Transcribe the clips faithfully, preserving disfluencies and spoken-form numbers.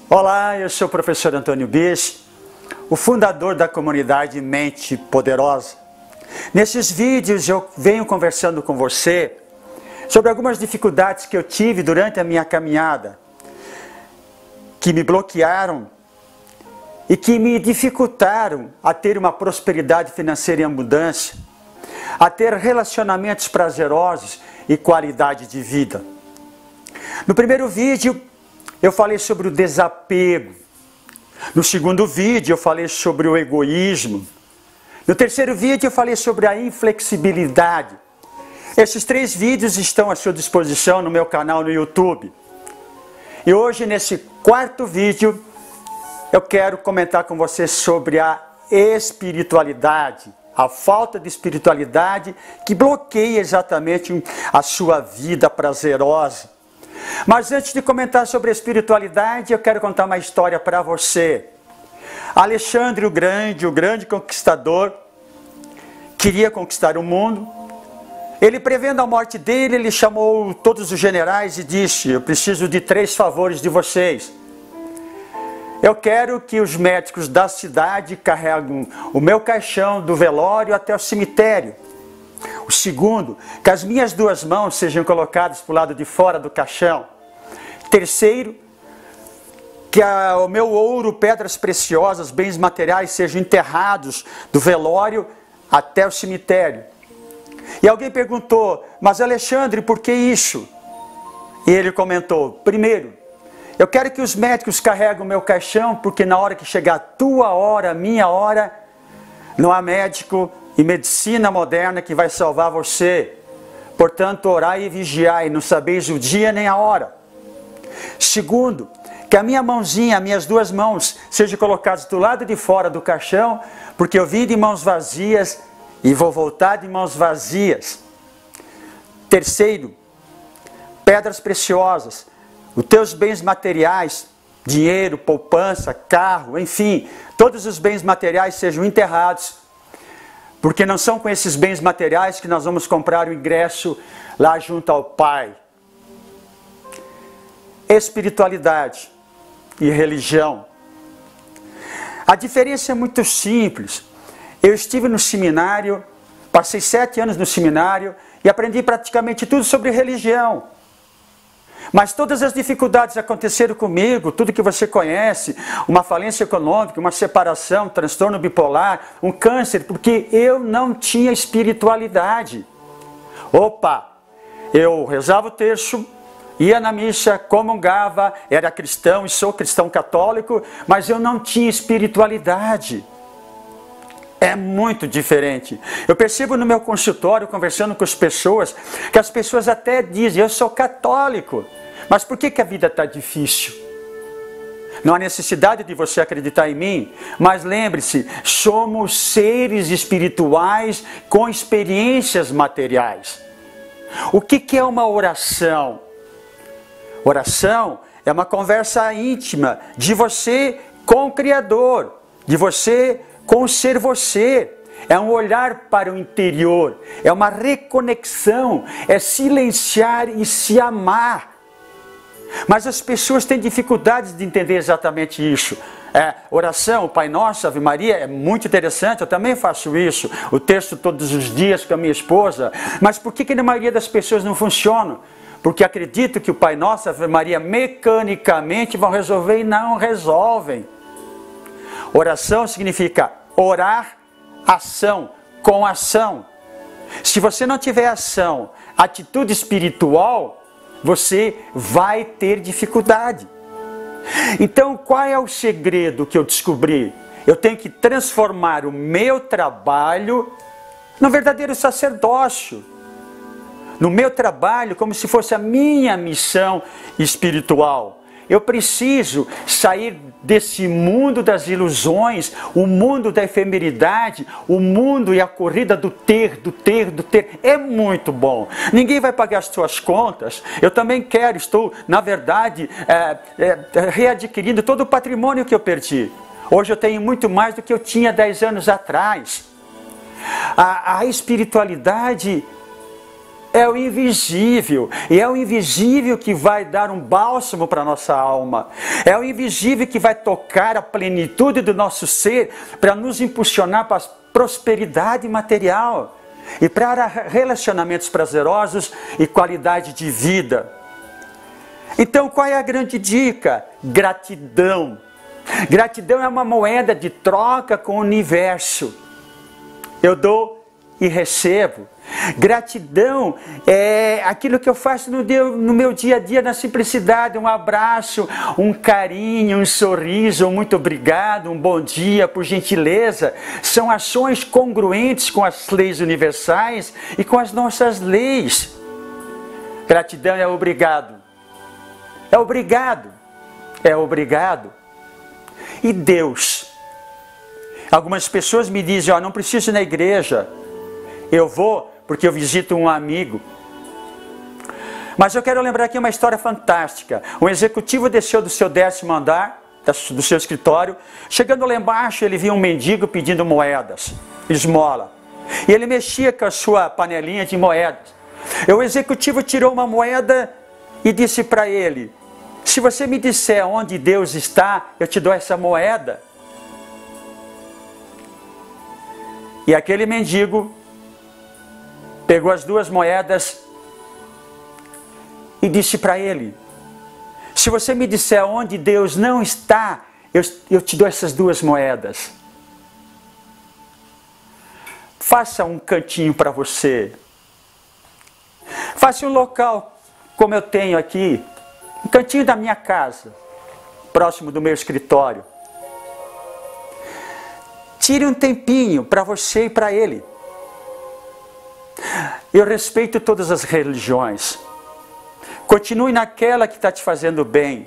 Olá, eu sou o professor Antônio Bis, o fundador da comunidade Mente Poderosa. Nesses vídeos eu venho conversando com você sobre algumas dificuldades que eu tive durante a minha caminhada, que me bloquearam e que me dificultaram a ter uma prosperidade financeira em abundância, a ter relacionamentos prazerosos e qualidade de vida. No primeiro vídeo eu falei sobre o desapego. No segundo vídeo eu falei sobre o egoísmo. No terceiro vídeo eu falei sobre a inflexibilidade. Esses três vídeos estão à sua disposição no meu canal no YouTube. E hoje, nesse quarto vídeo, eu quero comentar com você sobre a espiritualidade, a falta de espiritualidade que bloqueia exatamente a sua vida prazerosa. Mas antes de comentar sobre a espiritualidade, eu quero contar uma história para você. Alexandre o Grande, o grande conquistador, queria conquistar o mundo. Ele, prevendo a morte dele, ele chamou todos os generais e disse: eu preciso de três favores de vocês. Eu quero que os médicos da cidade carreguem o meu caixão do velório até o cemitério. O segundo, que as minhas duas mãos sejam colocadas para o lado de fora do caixão. Terceiro, que a, o meu ouro, pedras preciosas, bens materiais sejam enterrados do velório até o cemitério. E alguém perguntou: mas Alexandre, por que isso? E ele comentou: primeiro, eu quero que os médicos carreguem o meu caixão, porque na hora que chegar a tua hora, a minha hora, não há médico e medicina moderna que vai salvar você. Portanto, orai e vigiai, não sabeis o dia nem a hora. Segundo, que a minha mãozinha, as minhas duas mãos, sejam colocadas do lado de fora do caixão, porque eu vim de mãos vazias e vou voltar de mãos vazias. Terceiro, pedras preciosas, os teus bens materiais, dinheiro, poupança, carro, enfim, todos os bens materiais sejam enterrados, porque não são com esses bens materiais que nós vamos comprar o ingresso lá junto ao Pai. Espiritualidade e religião. A diferença é muito simples. Eu estive no seminário, passei sete anos no seminário e aprendi praticamente tudo sobre religião. Mas todas as dificuldades aconteceram comigo, tudo que você conhece, uma falência econômica, uma separação, um transtorno bipolar, um câncer, porque eu não tinha espiritualidade. Opa, eu rezava o terço, ia na missa, comungava, era cristão e sou cristão católico, mas eu não tinha espiritualidade. É muito diferente. Eu percebo no meu consultório, conversando com as pessoas, que as pessoas até dizem: eu sou católico, mas por que que a vida está difícil? Não há necessidade de você acreditar em mim, mas lembre-se, somos seres espirituais com experiências materiais. O que que é uma oração? Oração é uma conversa íntima de você com o Criador, de você com o ser você. É um olhar para o interior, é uma reconexão, é silenciar e se amar. Mas as pessoas têm dificuldades de entender exatamente isso. É, oração, Pai Nosso, Ave Maria, é muito interessante, eu também faço isso, o texto todos os dias com a minha esposa. Mas por que que na maioria das pessoas não funciona? Porque acredito que o Pai Nosso, Ave Maria, mecanicamente vão resolver e não resolvem. Oração significa orar, ação, com ação. Se você não tiver ação, atitude espiritual, você vai ter dificuldade. Então, qual é o segredo que eu descobri? Eu tenho que transformar o meu trabalho no verdadeiro sacerdócio. No meu trabalho, como se fosse a minha missão espiritual. Eu preciso sair desse mundo das ilusões, o mundo da efemeridade, o mundo e a corrida do ter, do ter, do ter. É muito bom. Ninguém vai pagar as suas contas. Eu também quero, estou, na verdade, é, é, readquirindo todo o patrimônio que eu perdi. Hoje eu tenho muito mais do que eu tinha dez anos atrás. A, a espiritualidade é o invisível, e é o invisível que vai dar um bálsamo para a nossa alma, é o invisível que vai tocar a plenitude do nosso ser, para nos impulsionar para a prosperidade material, e para relacionamentos prazerosos e qualidade de vida. Então, qual é a grande dica? Gratidão. Gratidão é uma moeda de troca com o universo. Eu dou e recebo. Gratidão é aquilo que eu faço no meu dia a dia, na simplicidade. Um abraço, um carinho, um sorriso, um muito obrigado, um bom dia, por gentileza. São ações congruentes com as leis universais e com as nossas leis. Gratidão é obrigado. É obrigado. É obrigado. E Deus? Algumas pessoas me dizem, ó, não preciso ir na igreja. Eu vou porque eu visito um amigo. Mas eu quero lembrar aqui uma história fantástica. Um executivo desceu do seu décimo andar, do seu escritório. Chegando lá embaixo, ele viu um mendigo pedindo moedas, esmola. E ele mexia com a sua panelinha de moedas. E o executivo tirou uma moeda e disse para ele, se você me disser onde Deus está, eu te dou essa moeda. E aquele mendigo pegou as duas moedas e disse para ele, se você me disser onde Deus não está, eu, eu te dou essas duas moedas. Faça um cantinho para você. Faça um local como eu tenho aqui, um cantinho da minha casa, próximo do meu escritório. Tire um tempinho para você e para ele. Eu respeito todas as religiões. Continue naquela que está te fazendo bem.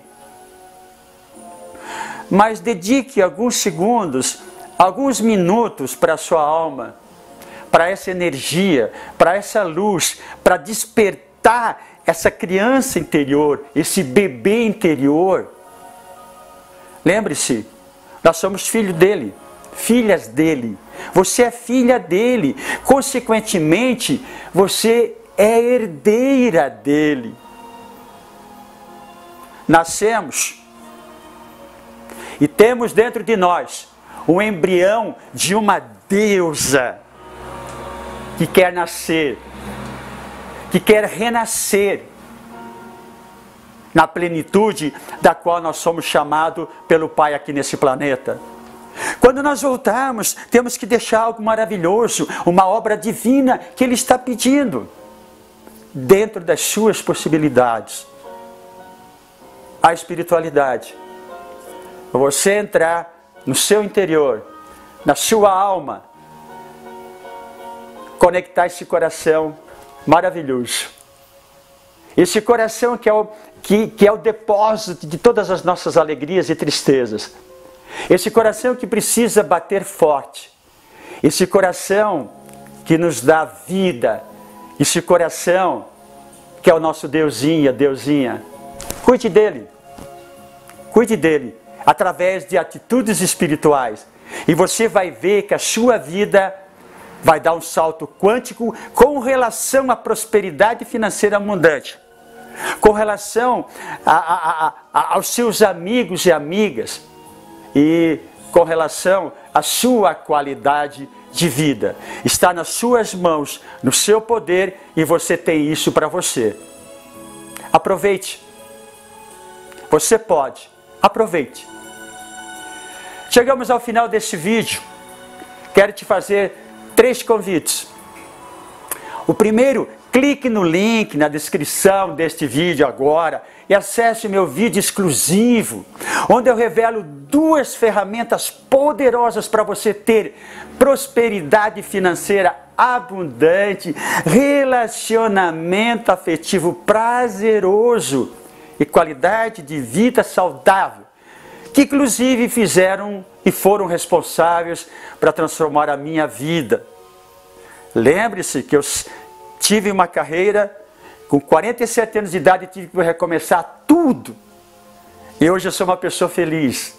Mas dedique alguns segundos, alguns minutos para a sua alma, para essa energia, para essa luz, para despertar essa criança interior, esse bebê interior. Lembre-se, nós somos filhos dele, filhas dele. Você é filha dele. Consequentemente, você é herdeira dele. Nascemos e temos dentro de nós um embrião de uma deusa que quer nascer, que quer renascer na plenitude da qual nós somos chamados pelo Pai aqui nesse planeta. Quando nós voltarmos, temos que deixar algo maravilhoso, uma obra divina que Ele está pedindo, dentro das suas possibilidades. A espiritualidade. Você entrar no seu interior, na sua alma, conectar esse coração maravilhoso. Esse coração que é, o, que, que é o depósito de todas as nossas alegrias e tristezas. Esse coração que precisa bater forte. Esse coração que nos dá vida. Esse coração que é o nosso Deusinha, Deusinha. Cuide dele. Cuide dele. Através de atitudes espirituais. E você vai ver que a sua vida vai dar um salto quântico com relação à prosperidade financeira abundante. Com relação a, a, a, aos seus amigos e amigas. E com relação à sua qualidade de vida. Está nas suas mãos, no seu poder, e você tem isso para você. Aproveite. Você pode. Aproveite. Chegamos ao final deste vídeo. Quero te fazer três convites. O primeiro, clique no link na descrição deste vídeo agora e acesse meu vídeo exclusivo, onde eu revelo duas ferramentas poderosas para você ter prosperidade financeira abundante, relacionamento afetivo prazeroso e qualidade de vida saudável, que inclusive fizeram e foram responsáveis para transformar a minha vida. Lembre-se que eu tive uma carreira com quarenta e sete anos de idade e tive que recomeçar tudo. E hoje eu sou uma pessoa feliz.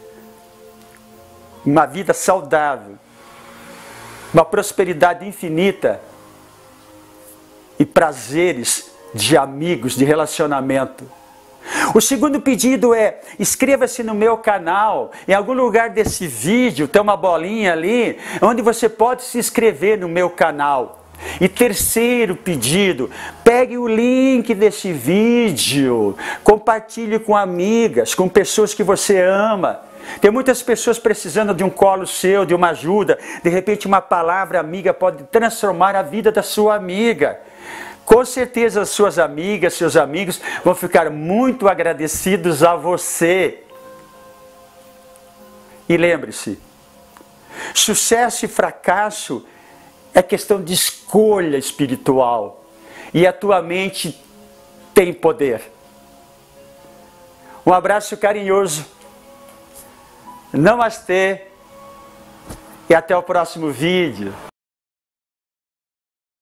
Uma vida saudável. Uma prosperidade infinita. e prazeres de amigos, de relacionamento. O segundo pedido é, inscreva-se no meu canal. Em algum lugar desse vídeo tem uma bolinha ali, onde você pode se inscrever no meu canal. E terceiro pedido, pegue o link desse vídeo, compartilhe com amigas, com pessoas que você ama. Tem muitas pessoas precisando de um colo seu, de uma ajuda. De repente uma palavra amiga pode transformar a vida da sua amiga. Com certeza as suas amigas, seus amigos vão ficar muito agradecidos a você. E lembre-se, sucesso e fracasso é questão de escolha espiritual. E a tua mente tem poder. Um abraço carinhoso. Namastê. E até o próximo vídeo.